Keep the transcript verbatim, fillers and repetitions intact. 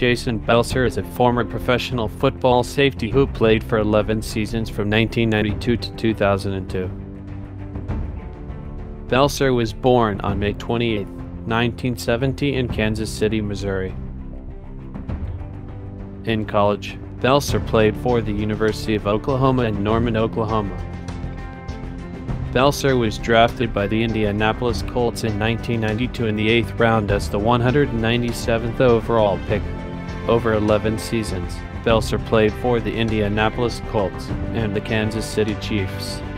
Jason Belser is a former professional football safety who played for eleven seasons from nineteen ninety-two to two thousand two. Belser was born on May twenty-eighth, nineteen seventy in Kansas City, Missouri. In college, Belser played for the University of Oklahoma in Norman, Oklahoma. Belser was drafted by the Indianapolis Colts in nineteen ninety-two in the eighth round as the one hundred ninety-seventh overall pick. Over eleven seasons, Belser played for the Indianapolis Colts and the Kansas City Chiefs.